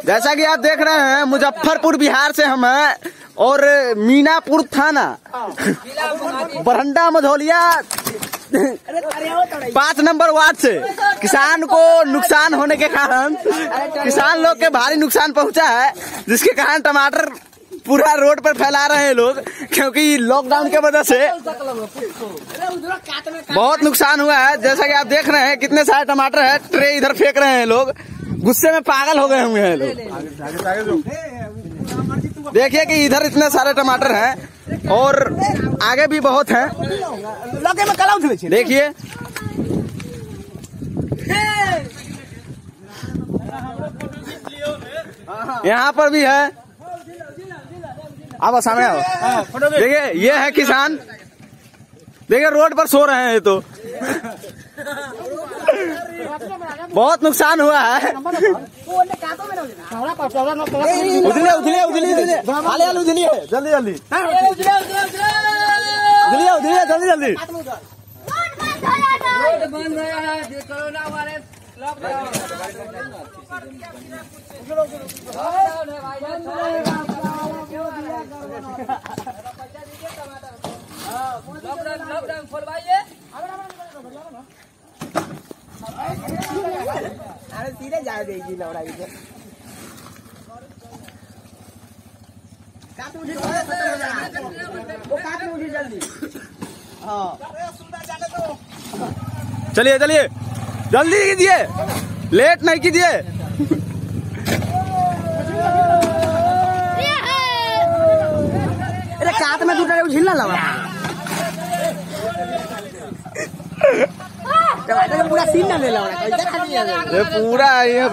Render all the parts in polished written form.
जैसा कि आप देख रहे हैं मुजफ्फरपुर बिहार से हम हैं और मीनापुर थाना बरंडा मझौलिया 5 नंबर वार्ड से किसान को नुकसान होने के कारण किसान लोग के भारी नुकसान पहुंचा है, जिसके कारण टमाटर पूरा रोड पर फैला रहे हैं लोग, क्योंकि लॉकडाउन के वजह से बहुत नुकसान हुआ है। जैसा कि आप देख रहे हैं कितने सारे टमाटर है, ट्रे इधर फेंक रहे हैं लोग, गुस्से में पागल हो गए हुए हैं लोग। देखिए कि इधर इतने सारे टमाटर हैं और आगे भी बहुत हैं। देखिए यहाँ पर भी है। अब सामने आओ, देखिए ये है किसान, देखिए रोड पर सो रहे हैं। तो बहुत नुकसान हुआ है। उधले उधले उधले उधले जल्दी जल्दी जल्दी जल्दी। अरे सीधे जा देगी लौड़ा जल्दी। हाँ चलिए चलिए जल्दी कीजिए, लेट नहीं कीजिए। अरे काट में दूसरा झिलना लगा, टमाटर पूरा सीन ना ले लौड़ा ये पूरा ये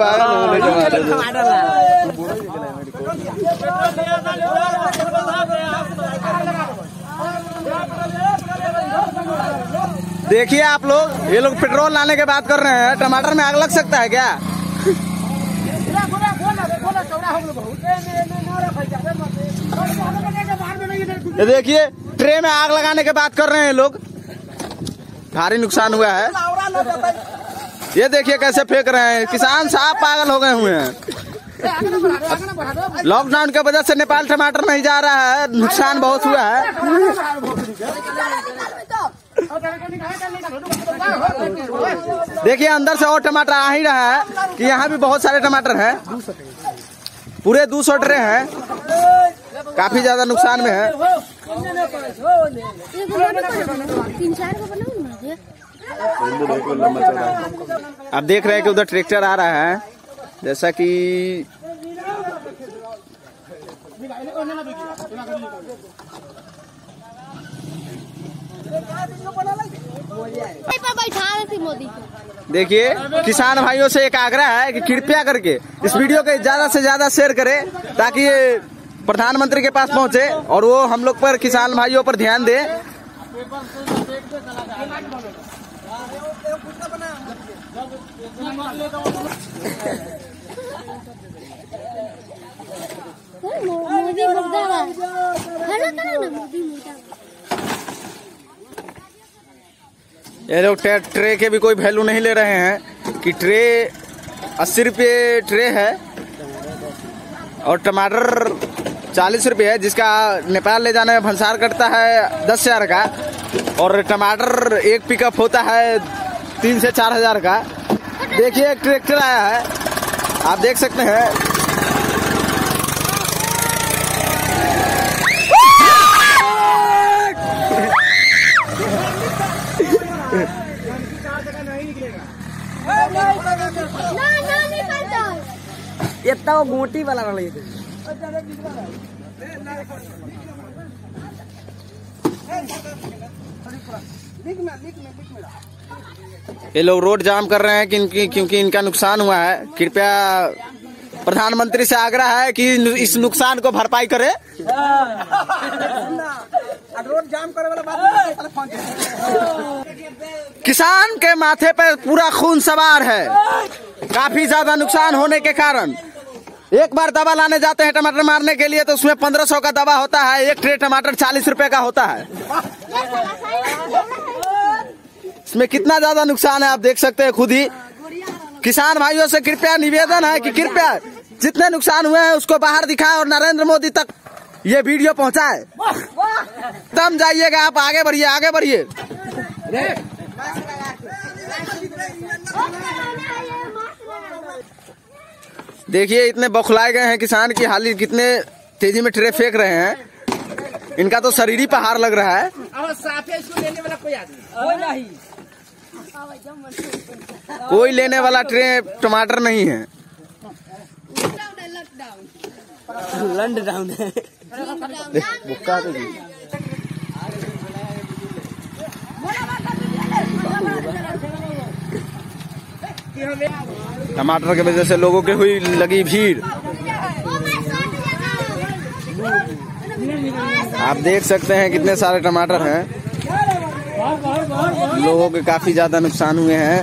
देखिए आप लोग, ये लोग पेट्रोल लाने के बात कर रहे हैं। टमाटर में आग लग सकता है क्या? ये देखिए ट्रे में आग लगाने के बात कर रहे हैं लोग, भारी नुकसान हुआ है। ये देखिए कैसे फेंक रहे हैं, किसान साफ पागल हो गए हुए हैं। लॉकडाउन की वजह से नेपाल टमाटर नहीं जा रहा है, नुकसान बहुत हुआ है। देखिए अंदर से और टमाटर आ ही रहा है कि यहाँ भी बहुत सारे टमाटर हैं, पूरे 200 ट्रे हैं, काफी ज्यादा नुकसान में है। आप देख रहे हैं कि उधर ट्रैक्टर आ रहा है, जैसा कि देखिए किसान भाइयों से एक आग्रह है कि कृपया करके इस वीडियो को ज्यादा से ज्यादा शेयर करें, ताकि ये प्रधानमंत्री के पास पहुंचे और वो हम लोग पर, किसान भाइयों पर ध्यान दे। ये लोग ट्रे के भी कोई वैल्यू नहीं ले रहे हैं कि ट्रे 80 रुपये ट्रे है और टमाटर 40 रुपये है, जिसका नेपाल ले जाने में भंसार कटता है 10,000 का, और टमाटर एक पिकअप होता है 3 से 4 हजार का। देखिए एक ट्रैक्टर आया है, आप देख सकते हैं। इतना वो गोटी वाला रही थी। ये लोग रोड जाम कर रहे हैं क्योंकि इनका नुकसान हुआ है। कृपया प्रधानमंत्री से आग्रह है कि इस नुकसान को भरपाई करे। रोड जाम करे वाला बात। किसान के माथे पर पूरा खून सवार है, काफी ज्यादा नुकसान होने के कारण। एक बार दवा लाने जाते हैं टमाटर मारने के लिए तो उसमें 1500 का दवा होता है, एक ट्रे टमाटर 40 रुपए का होता है। इसमें कितना ज्यादा नुकसान है आप देख सकते हैं खुद ही। किसान भाइयों से कृपया निवेदन है कि कृपया जितने नुकसान हुए हैं उसको बाहर दिखाए और नरेंद्र मोदी तक ये वीडियो पहुंचाए। तब जाइएगा आप, आगे बढ़िए, आगे बढ़िए। देखिए इतने बौखलाए गए हैं किसान की हाली, कितने तेजी में ट्रे फेंक रहे हैं। इनका तो शरीर ही पहाड़ लग रहा है। कोई लेने वाला ट्रे टमाटर नहीं है। टमाटर की वजह से लोगों की हुई लगी भीड़। आप देख सकते हैं कितने सारे टमाटर हैं। लोगों के काफी ज्यादा नुकसान हुए हैं।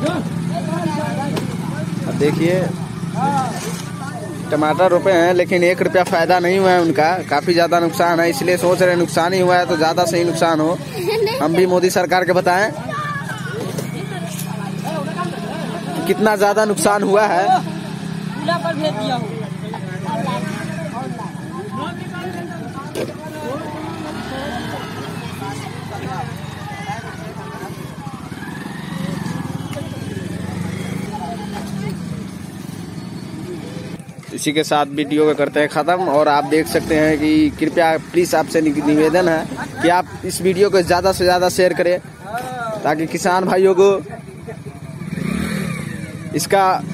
अब देखिए टमाटर रुपए हैं लेकिन 1 रुपया फायदा नहीं हुआ है उनका। काफी ज्यादा नुकसान है, इसलिए सोच रहे नुकसान ही हुआ है तो ज्यादा से ही नुकसान हो। हम भी मोदी सरकार के बताएं कितना ज्यादा नुकसान हुआ है। इसी के साथ वीडियो को करते हैं खत्म। और आप देख सकते हैं कि कृपया प्लीज आपसे निवेदन है कि आप इस वीडियो को ज्यादा से ज्यादा शेयर करें ताकि किसान भाइयों को इसका